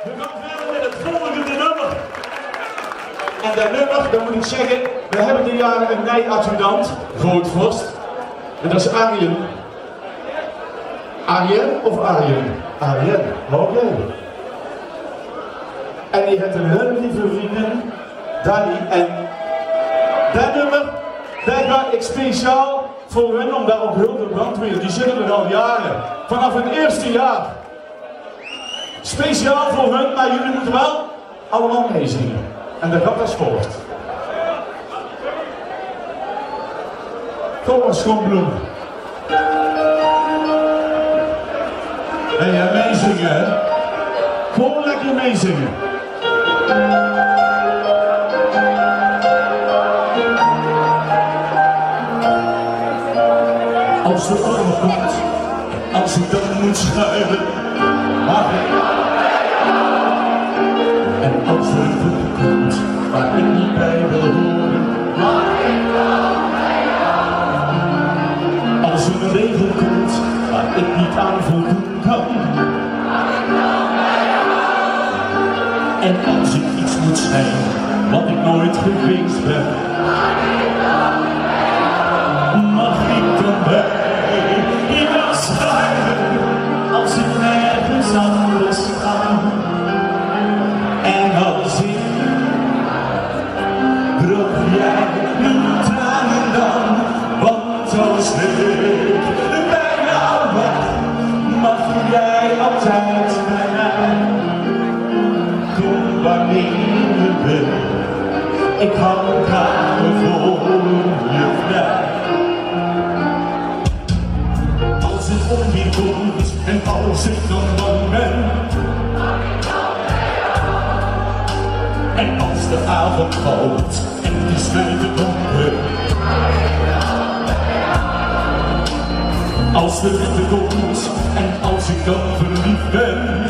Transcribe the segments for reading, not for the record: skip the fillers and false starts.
We gaan verder met het volgende nummer. En dat nummer, dat moet ik zeggen, we hebben dit jaar een nij-adjudant, Grootvorst. En dat is Arjen. Arjen of Arjen? Arjen, oké. En die heeft een hele lieve vriendin, Danny. En dat nummer, dat ga ik speciaal voor hen, omdat op Hulde Brandweer, die zitten er al jaren. Vanaf het eerste jaar. Speciaal voor hun, maar jullie moeten wel allemaal meezingen. En dat gaat als volgt. Kom maar, schoonbloem. En ja, meezingen, hè? Gewoon lekker meezingen. Als de oorlog komt, als ik dan moet schuilen, mag ik. En als er een groep komt waar ik niet bij wil horen, mag ik wel bij jou. Als er een regel komt waar ik niet aan voldoen kan, mag ik wel bij jou. En als ik iets moet zijn wat ik nooit geweest ben, mag ik wel bij jou. Mag ik dan bij jou schuilen als ik nergens anders kan. En als ik droog jij mijn tranen dan, want als ik bij jou ben, mag jij altijd bij mij. Kom wanneer je wil, ik hou graag voor je vrij. Als het onweer komt en als ik dan bang ben, en als de avond valt en het is mij te donker, als de lente komt en als ik dan verliefd ben,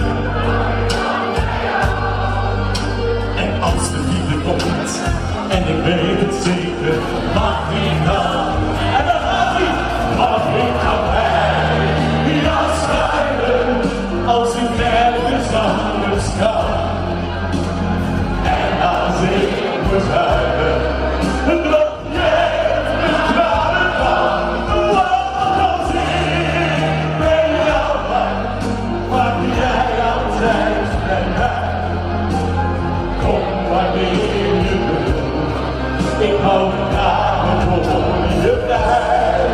en als de liefde komt en ik weet het zeker, mag ik dan, en dan gaat hij, mag ik dan bij jou schuilen als ik nergens anders kan. Als ik moet huilen, drop jij de tranen van. Want als ik bij jou ben, mag jij altijd bij mij. Kom wanneer je wil, ik hou graag voor je vrij.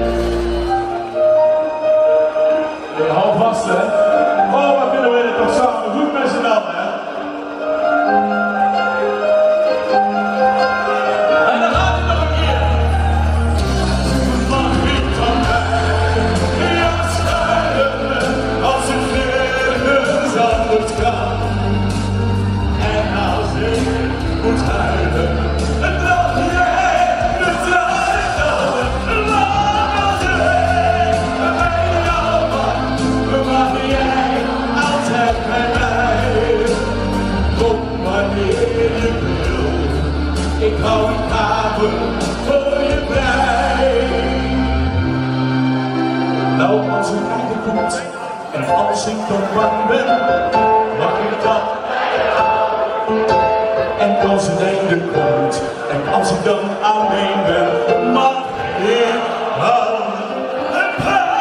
Je houdt vast, hè? Oh, wat kunnen we dit toch samen goed met z'n allen, hè? En als ik moet huilen, dan drop jij de tranen dan. Want als ik bij jou ben, mag jij altijd bij mij. Kom wanneer je wil, ik hou een haven voor je vrij. Nou, als het einde komt en als ik dan bang ben, mag ik dan bij jou. En als het einde komt en als ik dan alleen ben, mag ik dan bij jou.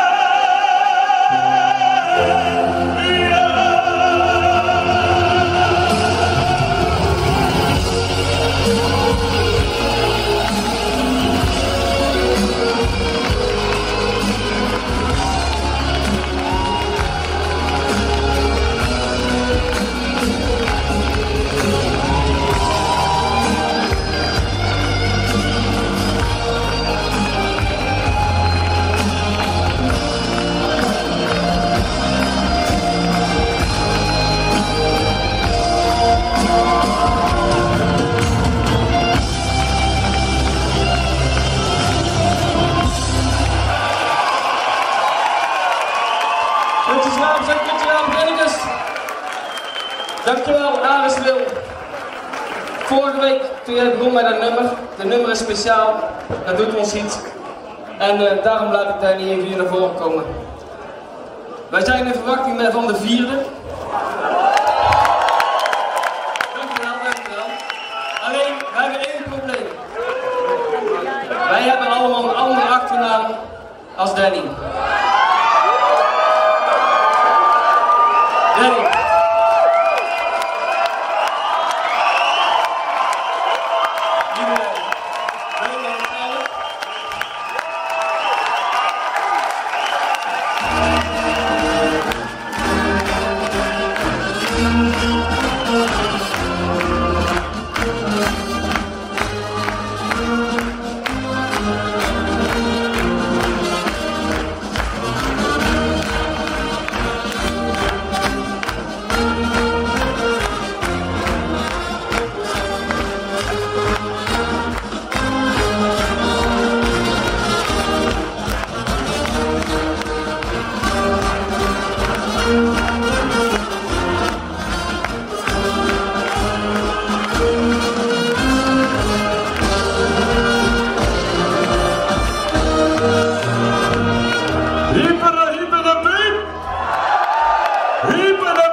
Dankjewel, Aris Wil. Vorige week toen jij begon met dat nummer, de nummer is speciaal, dat doet ons iets. En daarom laat ik daar niet even hier naar voren komen. Wij zijn in verwachting van de 4e. Danny. Hyper de piep! Hyper de